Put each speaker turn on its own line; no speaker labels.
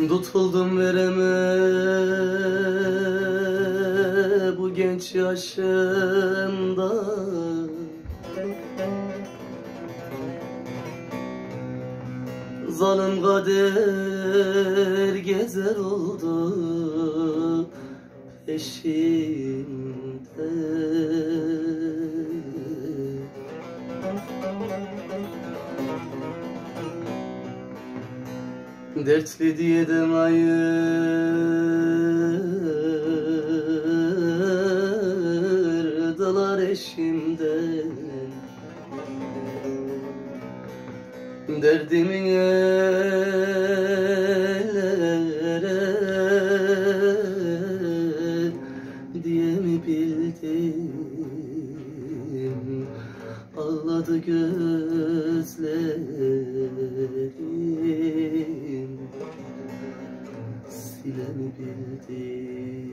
Tutuldum vereme bu genç yaşımda, zalim kader gezer oldu peşimde. Dertli diye de ayırdılar eşimden. Derdimin ellere diye mi bildim, ağladı gözlerim, sile mi bildim.